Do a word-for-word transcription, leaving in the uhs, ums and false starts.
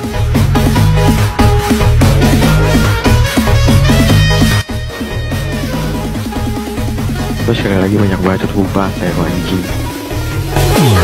Terus sekali lagi banyak bacot, sumpah saya anjing.